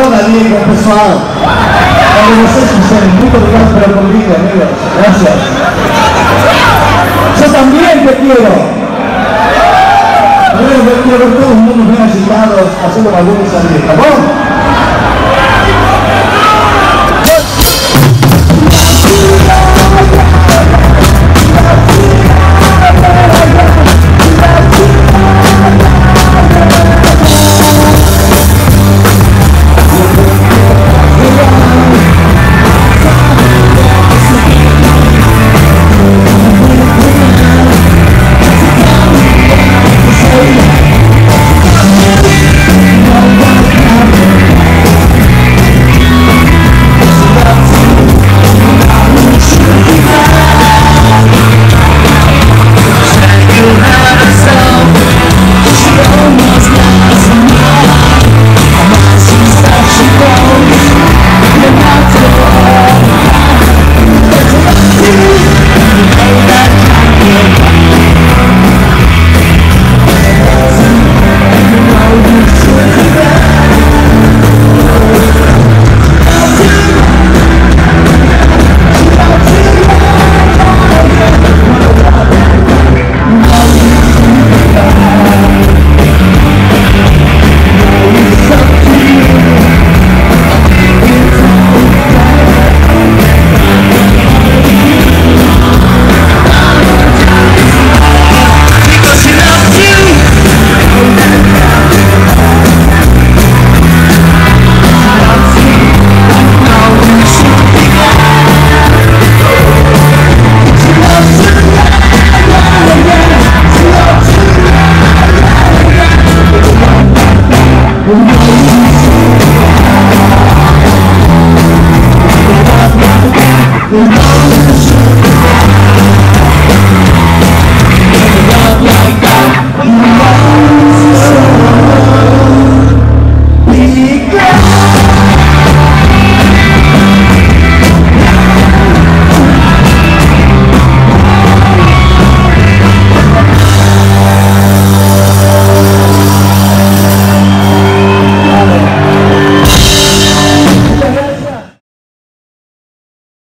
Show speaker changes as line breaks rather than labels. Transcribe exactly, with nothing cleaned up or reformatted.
Hola Diego, pessoal. Para vocês que estão, muito obrigado pela convite, amigos. Gracias. Yo también te quiero. A ver, yo quiero ver todos los mundos bien agitados, haciendo algunos salir. ¿Vamos?
We'll